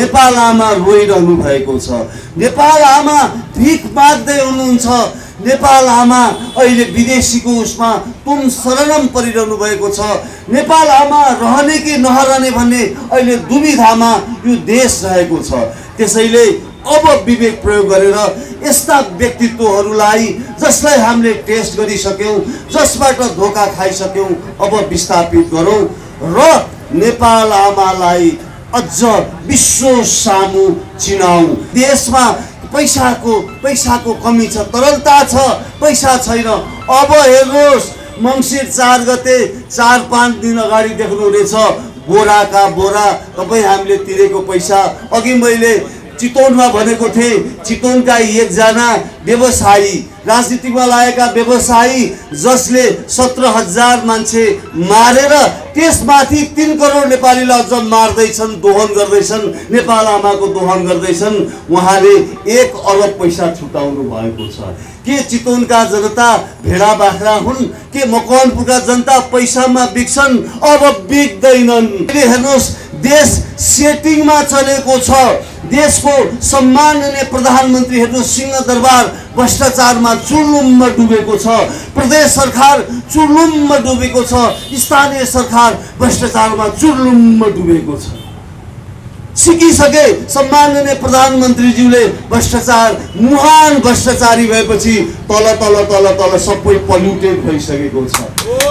नेपाल आमा रोइरहनु भएको छ। नेपाल आमा भिख माग्दै हुनुहुन्छ। नेपाल आमा अहिले विदेशीको उसमा तुम शरणम परिरहनु भएको छ। नेपाल आमा रहने कि नरहने भन्ने अहिले दुविधामा यो देश रहेको छ। त्यसैले अब विवेक प्रयोग गरेर यस्ता व्यक्तित्वहरूलाई जसलाई हामीले टेस्ट गरिसक्यौं, जसबाट धोका खाइसक्यौं, अब विस्थापित गरौं र नेपाल आमालाई अझ विश्व सामु चिनाऊ। देशमा पैसाको कमी छ, तरलता छ, पैसा छैन। अब हेर्नुहोस्, मङ्सिर 4 गते 4-5 दिन अगाडि देख्नुहुनेछ बोराका बोरा तपाईँ हामीले तिरेको पैसा। अघि मैले चितवनमा भनेको थिएँ, चितवनका एकजना व्यवसायी, राजनीतिमा लागेका व्यवसायी जसले 17,000 मान्छे मारेर त्यसमाथि 3 करोड नेपालीलाई अझ मार्दैछन्, दोहन गर्दैछन्, नेपाल आमाको दोहन गर्दैछन्। उहाँले 1 अरब पैसा छुटाउनु भएको छ। के चितवनका जनता भेडा बाख्रा हुन्? के मकवानपुरका जनता पैसामा बिक्छन्? अब बिक्दैनन्। हेर्नुहोस्, देश सेटिङमा चलेको छ। देशको सम्माननीय प्रधानमन्त्री हेर्नुहोस्, सिंहदरबार भ्रष्टाचारमा चुर्लुममा डुबेको छ। प्रदेश सरकार चुर्लुममा डुबेको छ। स्थानीय सरकार भ्रष्टाचारमा चुर्लुममा डुबेको छ। सिकिसके सम्माननीय प्रधानमन्त्रीज्यूले भ्रष्टाचार, महान भ्रष्टाचारी भएपछि तल तल तल तल सबै पल्युटेड भइसकेको छ।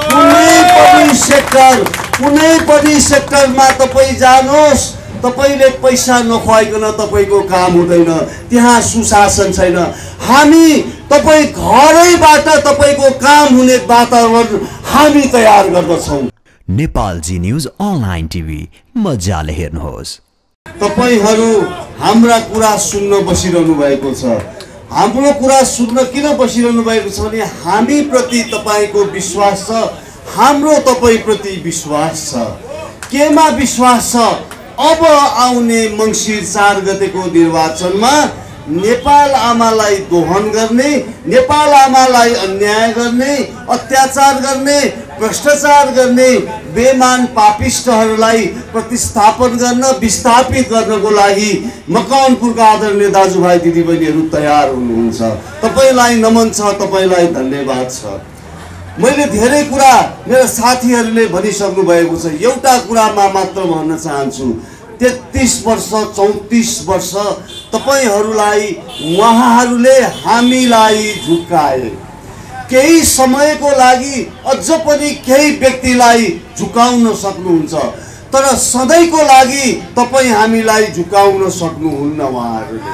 कुनै पनि सेक्टरमा तपाईँ जानुहोस्, तपाईले पैसा नखुवाइकन तपाईको काम हुँदैन। त्यहाँ सुशासन छैन। हामी तपाईँ घरैबाट तपाईको काम हुने वातावरण हामी तयार गर्दछौँ। नेपाल जी न्यूज अनलाइन टिभी, मजाले हेर्नुहोस्। तपाईहरू हाम्रा कुरा सुन्न बसिरहनु भएको छ। हाम्रो कुरा सुन्न किन बसिरहनु भएको छ भने हामी प्रति तपाईको विश्वास छ, हाम्रो तपाईँ प्रति विश्वास छ। केमा विश्वास छ? अब आउने मङ्सिर 4 गतेको निर्वाचनमा नेपाल आमालाई दोहन गर्ने, नेपाल आमालाई अन्याय गर्ने, अत्याचार गर्ने, भ्रष्टाचार गर्ने बेमान पापिष्टहरूलाई प्रतिस्थापन गर्न, विस्थापित गर्नको लागि मकवानपुरका आदरणीय दाजुभाइ दिदीबहिनीहरू तयार हुनुहुन्छ। तपाईलाई नमन छ, तपाईलाई धन्यवाद छ। मैले धेरै कुरा मेरा साथीहरूले भनिसक्नु भएको छ। एउटा कुरामा मात्र भन्न चाहन्छु, 33 वर्ष 34 वर्ष तपाईहरूलाई उहाँहरूले हामीलाई झुकाए। केही समयको लागि अझ पनि केही व्यक्तिलाई झुकाउन सक्नुहुन्छ, तर सधैँको लागि तपाईँ हामीलाई झुकाउन सक्नुहुन्न उहाँहरूले।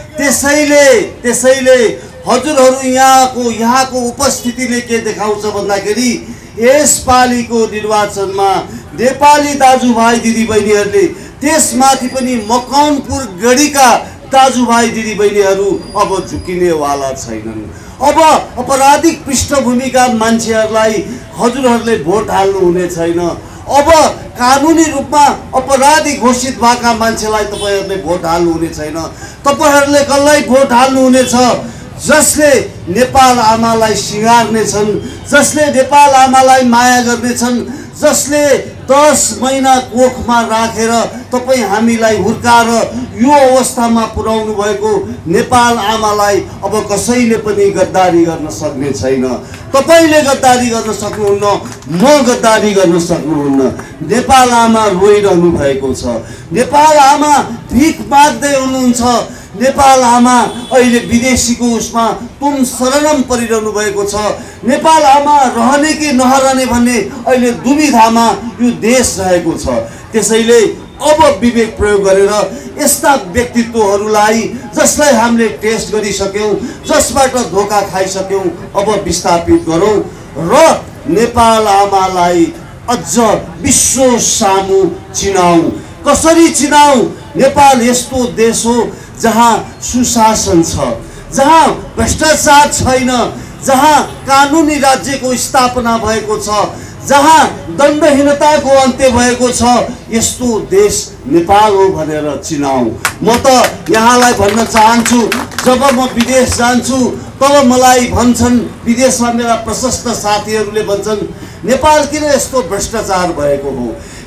त्यसैले हजुरहरू यहाँको उपस्थितिले के देखाउँछ भन्दाखेरि यसपालिको निर्वाचनमा नेपाली दाजुभाइ दिदीबहिनीहरूले, त्यसमाथि पनि मकवानपुर गढीका दाजुभाइ दिदीबहिनीहरू अब झुकिनेवाला छैनन्। अब अपराधिक पृष्ठभूमिका मान्छेहरूलाई हजुरहरूले भोट हाल्नु हुने छैन। अब कानुनी रूपमा अपराधी घोषित भएका मान्छेलाई तपाईहरूले भोट हाल्नु हुने छैन। तपाईहरूले कसलाई भोट हाल्नु हुनेछ? जसले नेपाल आमालाई सिँगार्नेछन्, जसले नेपाल आमालाई माया गर्नेछन्, जसले 10 महिना कोखमा राखेर तपाईँ हामीलाई हुर्काएर यो अवस्थामा पुर्याउनु भएको नेपाल आमालाई अब कसैले पनि गद्दारी गर्न सक्ने छैन। तपाईले गद्दारी गर्न सक्नुहुन्न, म गद्दारी गर्न सक्नुहुन्न। नेपाल आमा रोइरहनु भएको छ। नेपाल आमा भिख माग्दै हुनुहुन्छ। नेपाल आमा अहिले विदेशीको उसमा तुम शरणम परिरहनु भएको छ। नेपाल आमा रहने कि नरहने भन्ने अहिले दुविधामा यो देश रहेको छ। त्यसैले अब विवेक प्रयोग गरेर यस्ता व्यक्तित्वहरूलाई जसलाई हामीले टेस्ट गरिसक्यौं, जसबाट धोका खाइसक्यौं, अब विस्थापित गरौं र नेपाल आमालाई अझ विश्व सामु चिनाऊ। कसरी चिनाऊ? नेपाल यस्तो देश हो जहाँ सुशासन छ, जहाँ भ्रष्टाचार छैन, जहाँ कानुनी राज्यको स्थापना भएको छ, जहाँ दण्डहीनताको अन्त्य भएको छ। यस्तो देश नेपाल हो भनेर चिनाऊ। म त यहाँलाई भन्न चाहन्छु, जब म विदेश जान्छु तब मलाई भन्छन्, विदेशमा मेरा प्रशस्त साथीहरूले भन्छन्, नेपाल किन यस्तो भ्रष्टाचार भएको हो,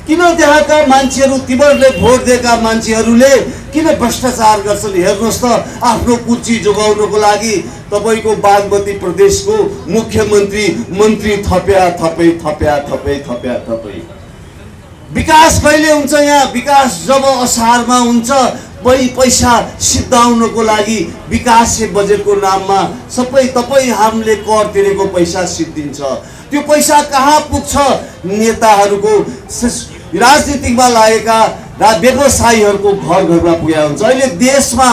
किन त्यहाँका मान्छेहरू तिमीहरूले भोट दिएका मान्छेहरूले किन भ्रष्टाचार गर्छन्? हेर्नुहोस् त, आफ्नो कुर्सी जोगाउनको लागि तपाईको बागमती प्रदेशको मुख्यमन्त्री मन्त्री थपे। विकास कहिले हुन्छ यहाँ? विकास जब असारमा हुन्छ, पैसा सिद्धाउनको लागि विकास बजेटको नाममा सबै तपाईँ हामीले कर तिरेको पैसा सिद्धिन्छ। त्यो पैसा कहाँ पुग्छ? नेताहरूको राजनीतिमा लागेका व्यवसायीहरूको घर घरमा पुगेको हुन्छ। अहिले देशमा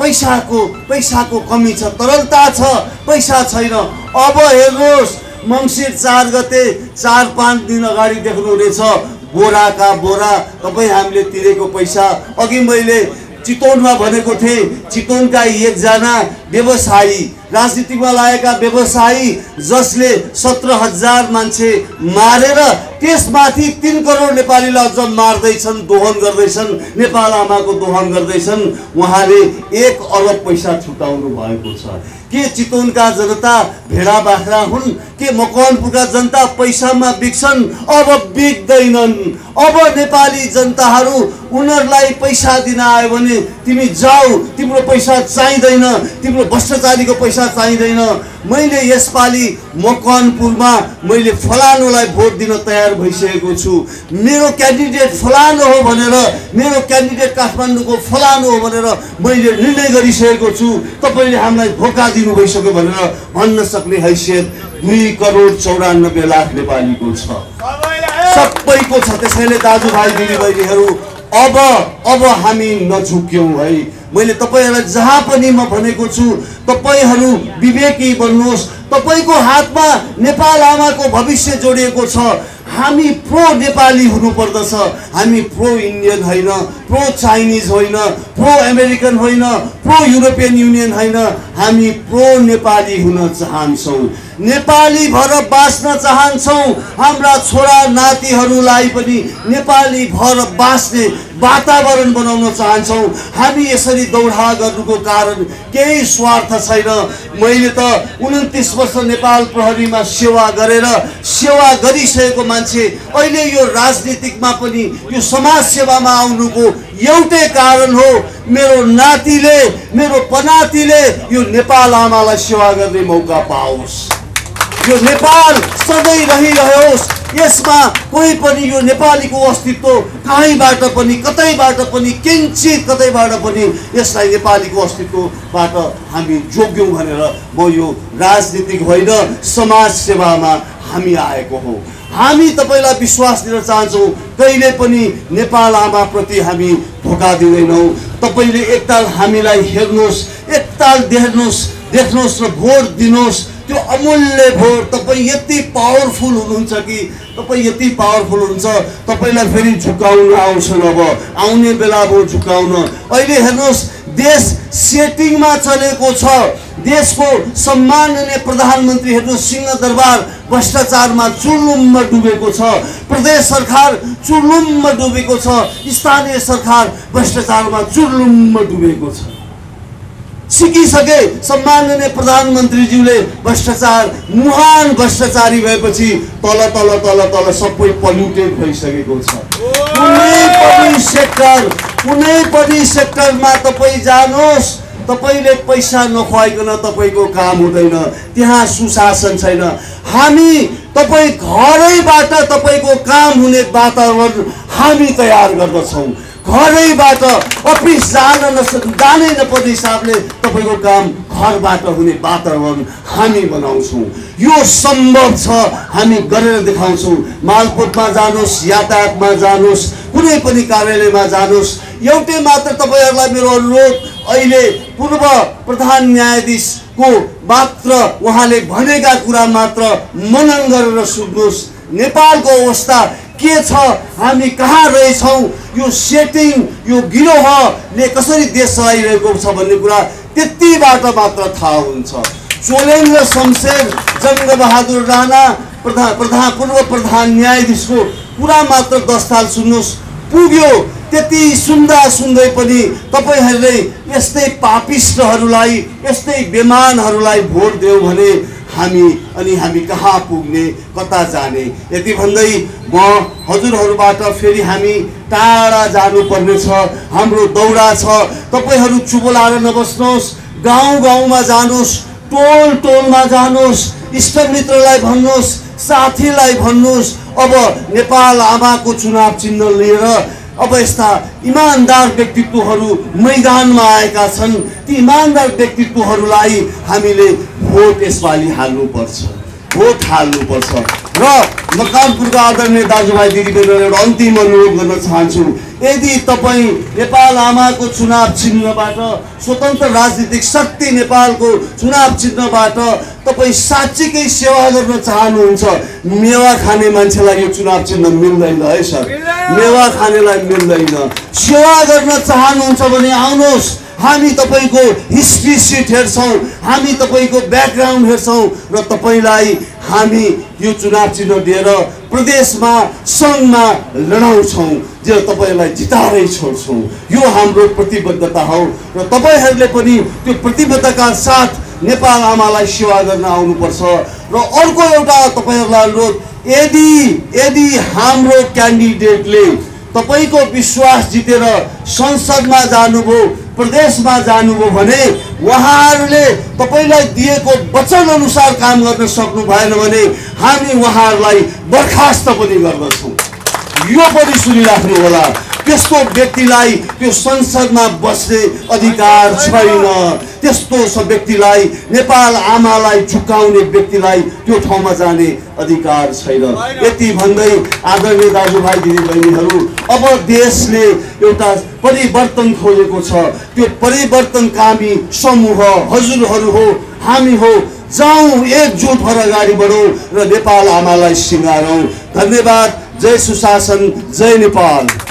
पैसाको कमी छ, तरलता छ, पैसा छैन। अब हेर्नुहोस्, मङ्सिर 4 गते 4-5 दिन अगाडि देख्नुहुनेछ बोराका बोरा तपाईँ हामीले तिरेको पैसा। अघि मैले चितवनमा भनेको थिएँ, चितवनका एकजना व्यवसायी, राजनीतिमा लागेका व्यवसायी जसले 17,000 मान्छे मारेर त्यसमाथि 3 करोड नेपालीलाई अझ मार्दैछन्, दोहन गर्दैछन्, नेपाल आमाको दोहन गर्दैछन्। उहाँले 1 अरब पैसा छुटाउनु भएको छ। के चितवनका जनता भेडा बाख्रा हुन्? के मकवानपुरका जनता पैसामा बिक्छन्? अब बिक्दैनन्। अब नेपाली जनताहरू उनीहरूलाई पैसा दिन आयो भने तिमी जाऊ, तिम्रो पैसा चाहिँदैन, तिम्रो भ्रष्टाचारीको पैसा चाहिँदैन। मैले यसपालि मकवानपुरमा मैले फलानुलाई भोट दिन तयार भइसकेको छु, मेरो क्यान्डिडेट फलानु हो भनेर, मेरो क्यान्डिडेट काठमाडौँको फलानु हो भनेर मैले निर्णय गरिसकेको छु। तपाईँले हामीलाई धोका दिनु भइसक्यो भनेर भन्न सक्ने हैसियत 2 करोड 94 लाख नेपालीको छ, सबैको छ। त्यसैले दाजुभाइ दिदीबहिनीहरू, अब हामी नझुक्यौँ है। मैले तपाईहरुलाई जहाँ पनि म भनेको छु, तपाईहरु विवेकी बन्नुहोस्। तपाईको हातमा नेपाल आमाको भविष्य जोडिएको छ। हामी प्रो नेपाली हुनुपर्दछ। हामी प्रो इन्डियन होइन, प्रो चाइनिज होइन, प्रो अमेरिकन होइन, प्रो युरोपियन युनियन होइन। हामी प्रो नेपाली हुन चाहन्छौँ, नेपाली भएर बाँच्न चाहन्छौँ। हाम्रा छोरा नातिहरूलाई पनि नेपाली भएर बाँच्ने वातावरण बनाउन चाहन्छौँ। हामी यसरी दौडा गर्नुको कारण केही स्वार्थ छैन। मैले त 29 वर्ष नेपाल प्रहरीमा सेवा गरेर सेवा गरिसकेको मान्छे अहिले यो राजनीतिकमा पनि यो समाज सेवामा आउनुको एउटै कारण हो, मेरो नातिले, मेरो पनातिले यो नेपाल आमालाई सेवा गर्ने मौका पाओस्, यो नेपाल सधैँ रहिरहोस्। यसमा कोही पनि यो नेपालीको अस्तित्व कहीँबाट पनि, कतैबाट पनि, किञ्चित कतैबाट पनि यसलाई नेपालीको अस्तित्वबाट हामी जोग्यौँ भनेर म यो राजनीतिक होइन समाज सेवामा हामी आएको हो। हामी तपाईलाई विश्वास दिन चाहन्छौँ, कहिले पनि नेपाल आमाप्रति हामी धोका दिँदैनौँ। तपाईले एकताल हामीलाई हेर्नुहोस्, एकताल देख्नुहोस् र भोट दिनुहोस्। त्यो अमूल्य भोट। तपाईँ यति पावरफुल हुनुहुन्छ कि तपाईँ यति पावरफुल हुनुहुन्छ, तपाईलाई फेरि झुकाउन आउँछन्। अब आउने बेला भयो झुकाउन। अहिले हेर्नुहोस्, देश सेटिङमा चलेको छ। देशको सम्माननीय प्रधानमन्त्री हेर्नुहोस्, सिंहदरबार भ्रष्टाचारमा चुर्लुममा डुबेको छ, प्रदेश सरकार चुर्लुममा डुबेको छ, स्थानीय सरकार भ्रष्टाचारमा चुर्लुममा डुबेको छ। सिकिसके सम्माननीय प्रधानमन्त्रीज्यूले भ्रष्टाचार, महान भ्रष्टाचारी भएपछि तल तल तल तल सबै पल्युटेड भइसकेको छ। कुनै पनि सेक्टरमा तपाईँ जानुहोस्, तपाईले पैसा नखुवाइकन तपाईको काम हुँदैन, त्यहाँ सुशासन छैन। हामी तपाईँ घरैबाट तपाईको काम हुने वातावरण हामी तयार गर्दछौँ। घरैबाट अफिस जानै नपर्ने हिसाबले तपाईको काम घरबाट हुने वातावरण हामी बनाउँछौँ। यो सम्भव छ, हामी गरेर देखाउँछौँ। मालपोतमा जानुहोस्, यातायातमा जानुहोस्, कुनै पनि कार्यालयमा जानुहोस्। एउटै मात्र तपाईहरुलाई मेरो अनुरोध, अहिले पूर्व प्रधान न्यायाधीशको मात्र उहाँले भनेका कुरा मात्र मनन गरेर सुन्नुहोस्। नेपालको अवस्था के छ, हामी कहाँ रहेछौँ, यो सेटिङ, यो गिरोहले कसरी देश चलाइरहेको छ भन्ने कुरा त्यतिबाट मात्र थाहा हुन्छ। चोलेन्द्र शमशेर, जङ्गबहादुर राणा, पूर्व प्रधान न्यायाधीशको कुरा मात्र 10 साल सुन्नुहोस्, पुग्यो। त्यति सुन्दै पनि तपाईहरूले यस्तै पापिष्टहरूलाई, यस्तै बेमानहरूलाई भोट दियो भने हामी कहाँ पुग्ने, कता जाने। यति भन्दै म हजुरहरूबाट फेरि हामी टाढा जानुपर्ने छ, हाम्रो दौरा छ। तपाईहरू चुबोलाएर नबस्नुहोस्, गाउँ गाउँमा जानुहोस्, टोल टोलमा जानुहोस्, इष्टमित्रलाई भन्नुहोस्, साथीलाई भन्नुहोस्। अब नेपाल आमाको चुनाव चिन्ह लिएर अब यस्ता इमानदार व्यक्तित्वहरू मैदानमा आएका छन्। ती इमानदार व्यक्तित्वहरूलाई हामीले भोट यसपालि हाल्नुपर्छ, भोट हाल्नुपर्छ। र मकवानपुरका आदरणीय दाजुभाइ दिदीबहिनीहरू एउटा अन्तिम अनुरोध गर्न चाहन्छु, यदि तपाईँ नेपाल आमाको चुनाव चिन्हबाट, स्वतन्त्र राजनीतिक शक्ति नेपालको चुनाव चिन्हबाट तपाईँ साँच्चीकै सेवा गर्न चाहनुहुन्छ, मेवा खाने मान्छेलाई यो चुनाव चिन्ह मिल्दैन है सर, मेवा खानेलाई मिल्दैन। सेवा गर्न चाहनुहुन्छ भने आउनुहोस्, हामी तपाईको हिस्ट्री सिट हेर्छौँ, हामी तपाईको ब्याकग्राउन्ड हेर्छौँ र तपाईलाई हामी यो चुनाव चिन्ह दिएर प्रदेशमा सङ्घमा लडाउँछौँ, जो तपाईलाई जिताएरै छोड्छौँ। यो हाम्रो प्रतिबद्धता हो र तपाईहरूले पनि त्यो प्रतिबद्धताका साथ नेपाल आमालाई सेवा गर्न आउनुपर्छ। र अर्को एउटा तपाईहरूलाई अनुरोध, यदि हाम्रो क्यान्डिडेटले तपाईको विश्वास जितेर संसदमा जानुभयो, प्रदेशमा जानुभयो भने उहाँहरूले तपाईलाई दिएको वचन अनुसार काम गर्न सक्नु भएन भने हामी उहाँहरूलाई बर्खास्त पनि गर्दछौँ। यो पनि सुनिराख्नु होला। त्यस्तो व्यक्तिलाई त्यो संसदमा बस्ने अधिकार छैन, त्यस्तो व्यक्तिलाई, नेपाल आमालाई झुकाउने व्यक्तिलाई त्यो ठाउँमा जाने अधिकार छैन। यति भन्दै आदरणीय दाजुभाइ दिदीबहिनीहरू, अब देशले एउटा परिवर्तन खोजेको छ। त्यो परिवर्तनकामी समूह हजुरहरू हो, हामी हो। जाउँ, एकजुट भएर अगाडि बढौँ र नेपाल आमालाई सिँगारौँ। धन्यवाद। जय सुशासन, जय नेपाल।